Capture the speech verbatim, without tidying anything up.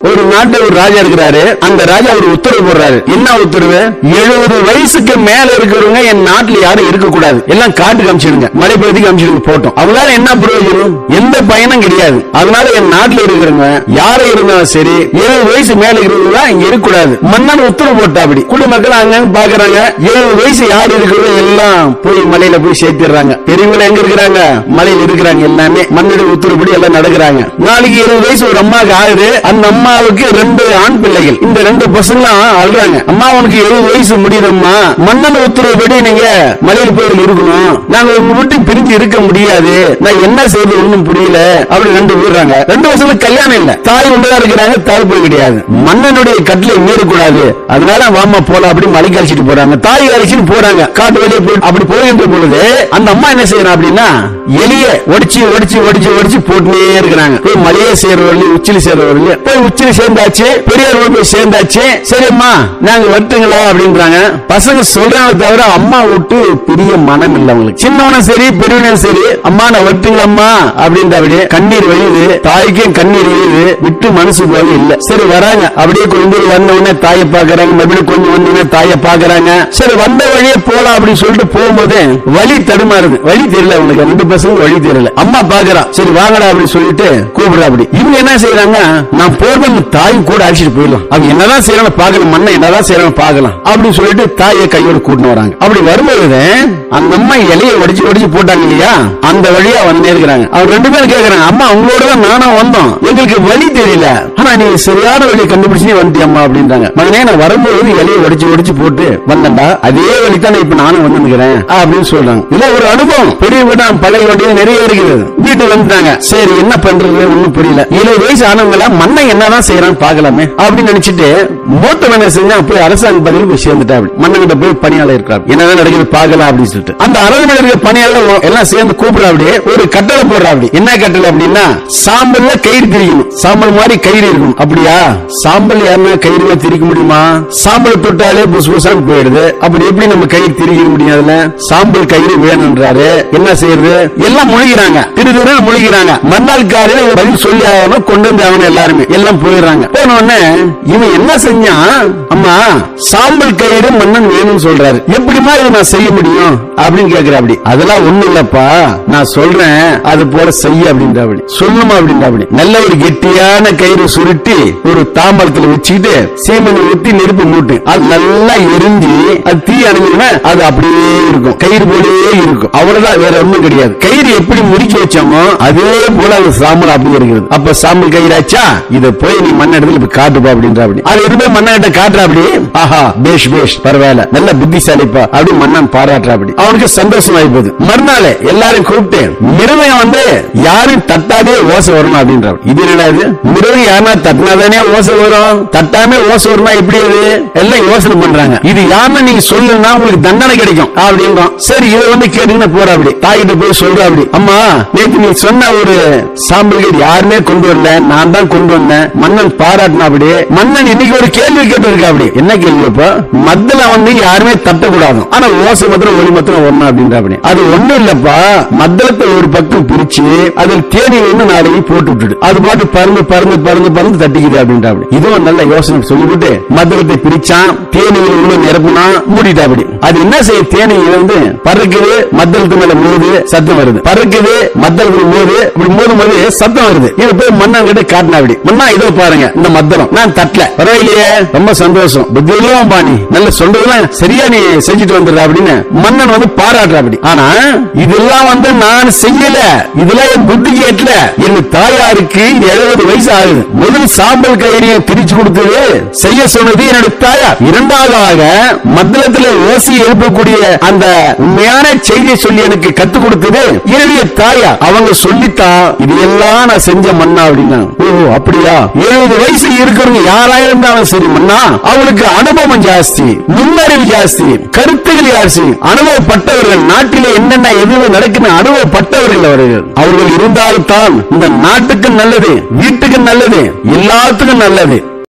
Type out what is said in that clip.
ஒரு நாட்டுல ஒரு ராஜா இருக்கிறாரு. அந்த ராஜா ஒரு உத்தரவு போடுறாரு. என்ன உத்தரவு? எழுபது வயசுக்கு மேல இருக்கிறவங்க என் நாட்டுல யாரும் இருக்க கூடாது, எல்லாம் காட்டுக்கு அமிச்சிடுங்க, மலைப்பகுதிக்கு அமிச்சிடுங்க போட்டோம். அவங்களால என்ன பிரயோஜனம்? எந்த பயனும் கிடையாது. அதனால என் நாட்டுல இருக்கிறவங்க யாரும் இருந்தாலும் சரி எழுபது வயசு மேல இருக்கிறவங்க இங்க இருக்க கூடாது. மன்னன் உத்தரவு போட்டா அப்படி குடிமக்கள் அங்க பாக்குறாங்க. எழுபது வயசு யாரு இருக்கிறதோ எல்லாம் போய் மலையில போய் சேர்த்திடுறாங்க. பெரியவங்க எங்க இருக்கிறாங்க? மலையில இருக்கிறாங்க. எல்லாமே மன்னுடைய உத்தரவுப்படி எல்லாம் நடக்கிறாங்க. நாளைக்கு இருபது வயசு ஒரு அம்மாவுக்கு ஆகுது. அந்த அம்மாவுக்கு ரெண்டு ஆண் பிள்ளைகள். இந்த ரெண்டு பசங்களும் அழுறாங்க. அம்மா உனக்கு எழுபது வயசு முடியுதம்மா, மன்னன் உத்தரவுப்படி நீங்க மலையில போய் இருக்கணும், நாங்க உங்க வீட்டு பிரிஞ்சு இருக்க முடியாது, நான் என்ன செய்வது ஒண்ணும் புரியல அப்படி ரெண்டு விடுறாங்க. ரெண்டு வருஷத்துக்கு கல்யாணம் இல்ல, தாய் ஒன்றுதான் இருக்கிறாங்க, தாய் போய் கிடையாது. மன்னனுடைய கட்டளை மீறக்கூடாது, அதனால வாமா போலாம் அப்படி மலைக்கு அழைச்சிட்டு போறாங்க. தாய் அழைச்சிட்டு போறாங்க. காட்டு வெளியே போய் அப்படி போகின்ற பொழுது அந்த அம்மா என்ன செய்யறாங்க அப்படின்னா எலிய ஒடிச்சு ஒடிச்சு ஒடிச்சு ஒடிச்சு போட்டுனே இருக்கிறாங்க. போய் மலையே சேர்றவர்கள் உச்சில சேர்றவர்கள் போய் உச்சில சேர்ந்தாச்சு, பெரியவர்கள் போய் சேர்ந்தாச்சு. சரிம்மா நாங்க வரட்டுங்களா அப்படின்றாங்க. பசங்க சொல்றாங்க தவிர அம்மா விட்டு பெரிய மனம் இல்ல அவங்களுக்கு. சின்னவனும் சரி பெரியவனும் சரி அம்மா நான் வரட்டுங்களம்மா அப்படின்ற அப்படியே கண்ணீர் வழியுது. தாய்க்கும் கண்ணீர் வழியுது. விட்டு மனசு போக இல்ல. சரி வராங்க. அப்படியே கொஞ்சம் வந்த உடனே தாயை பாக்குறாங்க. மறுபடியும் கொஞ்சம் வந்தோடனே தாயை பாக்குறாங்க. சரி வந்த வழியே போலாம் அப்படின்னு சொல்லிட்டு போகும்போது வழி தடுமாறுது. வழி தெரியல அவனுக்கு. ரெண்டு பசங்க வழி தெரியல. அம்மா பாக்குறா. சரி வாங்கடா அப்படின்னு சொல்லிட்டு கூப்பிடுறா. அப்படி இவங்க என்ன செய்யறாங்க? நான் போறது தாய் கூட அழைச்சிட்டு போயிடலாம், அவங்க என்னதான் செய்யறாங்க பாக்கலாம், மண்ணை என்னதான் செய்யறாங்க பாக்கலாம் அப்படின்னு சொல்லிட்டு தாயை கையோட கூட்டிட்டு வராங்க. அப்படி வரும்போது அந்த அம்மா இலையை ஒடிச்சு ஒடிச்சு போட்டாங்க இல்லையா, அந்த வழியா வந்து இருக்கிறாங்க. அவங்க ரெண்டு பேரும் கேட்கறாங்க, அம்மா உங்களோட தான் நானும் வந்தோம், எங்களுக்கு வழி தெரியல, ஆனா நீங்க சரியான வழியை கண்டுபிடிச்சு வந்துட்டியம்மா அப்படின்றாங்க. மகனே நான் வரும்போது இலையை ஒடிச்சு ஒடிச்சு போட்டு வந்தேன்டா, அதே வழி தான் இப்ப நானும் வந்துருக்கிறேன் அப்படின்னு சொல்றாங்க. இல்ல ஒரு அனுபவம் பெரிய வீடு பழைய வண்டியில் நிறைய இருக்குது. வீட்டுக்கு வந்துட்டாங்க. சரி என்ன பண்றது ஒண்ணும் புரியல. இருபது வயசு ஆனவங்கள மண்ணை என்னதான் செய்யறான்னு பாக்கலாமே அப்படின்னு நினைச்சிட்டு மூத்த என்ன செஞ்சா போய் அரசாங்க பதில் போய் சேர்ந்துட்டா. மன்னங்கிட்ட போய் பணியாளர் இருக்கிறார், என்னதான் நடக்குது பாக்கலாம் அப்படின்னு சொல்லிட்டு அந்த அரண்மனை இருக்கிற பணியாளர் எல்லாம் சேர்ந்து கூப்பிடா. அப்படியே ஒரு கட்டளை போடுறா. அப்படி என்ன கட்டளை அப்படின்னா சாம்பல்ல கயிறு திரிக்கணும், சாம்பல் மாதிரி கயிறு இருக்கும். அப்படியா சாம்பல் யாருன்னா கயிறு திரிக்க முடியுமா? சாம்பல் தொட்டாலே புசு புசான்னு போயிடுது. அப்படி எப்படி நம்ம கயிறு திரிக்க முடியும்? அதுல சாம்பல் கயிறு வேணும்ன்றாரு. என்ன செய்யறது? எல்லாம் முழுகிறாங்க, திரு திரு முழுகிறாங்க. மன்னாள்காரர் பதில் சொல்லி ஆகணும், கொண்டு வந்து ஆகணும். எல்லாருமே எல்லாம் போயிடுறாங்க. போன உடனே இவன் என்ன செஞ்சான்? அம்மா சாம்பல் கயிறு மன்னன் வேணும்னு சொல்றாரு, எப்படிமா இதை நான் செய்ய முடியும் அப்படின்னு கேக்குற. அப்படி அதெல்லாம் ஒண்ணும் இல்லப்பா, நான் சொல்றேன் அது போல செய்ய அப்படின்ற. அப்படி சொல்லுமா அப்படின்ற. அப்படி நல்ல ஒரு கெட்டியான கயிறு சுருட்டி ஒரு தாம்பரத்துல வச்சுக்கிட்டு சீமனை ஊத்தி நெருப்பு மூட்டு அது நல்லா எரிஞ்சு அது தீ அணைஞ்சுன்னா அது அப்படியே இருக்கும், கயிறு போலயே இருக்கும். அவ்வளவுதான், வேற ஒண்ணும் கிடையாது. கயிறு எப்படி முடிச்சு வச்சோமோ அதே போல அது சாம்பல் அப்படி இருக்கிறது. அப்ப சாம்பல் கயிறாச்சா, இதை போய் நீ மண்ண இடத்துல இப்ப காட்டுப்பா அப்படின்ற. அப்படி அது எதுவுமே மண்ண கிட்ட காட்டுற. அப்படி ஆஹா பேஷ் பேஷ் பரவாயில்ல நல்ல புத்திசாலிப்பா அப்படி மன்னன் பாராட்டுற. அப்படி அவனுக்கு சந்தோஷம் ஆயிப்போது. மறுநாள் எல்லாரும் கூப்பிட்டு மிருகம் வந்து யாரும் தட்டாதே ஓசை வரணும் அப்படின்ற. இது என்னது? மிருகம் யாருன்னா தட்டினாதானே ஓசை வரும், தட்டாமே ஓசை வருமா எப்படி? அது எல்லாம் யோசனை பண்றாங்க. இது யாருன்னு நீங்க சொல்லுன்னா உங்களுக்கு தண்டனை கிடைக்கும் அப்படின்றோம். சரி இதை வந்து கேட்டீங்கன்னா போற. அப்படி தாய்கிட்ட போய் சொல்ற. அப்படி அம்மா நேற்று நீ சொன்ன ஒரு சாம்பல் கயிறு யாருமே கொண்டு வரல, நான் தான் கொண்டு வந்தேன், மன்னன் பாராட்டினா. அப்படி மன்னன் இன்னைக்கு ஒரு கேள்வி கேட்டு இருக்கா. அப்படி என்ன கேள்வி? மத்தல வந்து யாருமே தட்டக்கூடாது, ஆனா ஓசை மாத்திரம் ஒளி மாத்திரம் வரணும் அப்படின்ற. அப்படி அது ஒண்ணும் இல்லப்பா, மத்தளத்தை ஒரு பக்கம் பிரிச்சு அதில் தேனி ஒண்ணு நாளைக்கு போட்டு விட்டுடு, அது பாட்டு பறந்து பறந்து பறந்து பறந்து தட்டிக்குது அப்படின்ற. அப்படி இதுவும் நல்ல யோசனை சொல்லிவிட்டு மத்தளத்தை பிரிச்சான், தேனிகள் உள்ள நிரப்புனா மூடிட்டா. அப்படி அது என்ன செய்ய? தேனிகள் வந்து பறக்குது, மத்தளத்து மேல மோது சத்தம் வருது, பறக்குது மத்தளத்துக்கு மோது, அப்படி மோதும் போது சத்தம் வருது. இது போய் மன்னன் கிட்ட காட்டினா. அப்படி மன்னா இதோ பாருங்க இந்த மத்தளம் நான் தட்டல, பரவாயில்லையே ரொம்ப சந்தோஷம், புத்தியெல்லாம் பாணி நல்ல சொல்றதுலாம் சரியா நீ செஞ்சுட்டு வந்துடுற அப்படின்னு மன்னன் வந்து பாராட்டுற. அப்படி ஆனா இதெல்லாம் வந்து நான் செய்யல, இதெல்லாம் என் புத்தி கேட்கல, என் தாயாருக்கு எழுபது வயசு ஆகுது, முதல் சாம்பல் கயிறையை பிரிச்சு கொடுத்தது செய்ய சொன்னது என்னுடைய தாயார், இரண்டாவதாக மத்தளத்தில் ஓசி எழுப்பக்கூடிய அந்த உண்மையான செய்தியை சொல்லி எனக்கு கத்துக் கொடுத்தது என்னுடைய தாயார், அவங்க சொல்லித்தான் இதெல்லாம் நான் செஞ்ச மன்னா அப்படின்னா. ஓ அப்படியா? எழுபது வயசு இருக்கிறவங்க யாரா இருந்தாலும் சரி மன்னா, அவங்களுக்கு அனுபவம் ஜாஸ்தி, நுண்ணறிவு ஜாஸ்தி, கருத்துக்கள் ஜாஸ்தி, அனுபவப்பட்டவர்கள், நாட்டிலே என்னென்ன எதுவும் நடக்குன்னு அனுபவப்பட்டவர்கள் அவர்கள் அவர்கள் இருந்தால்தான் இந்த நாட்டுக்கு நல்லது, வீட்டுக்கு நல்லது, எல்லாத்துக்கும் நல்லது.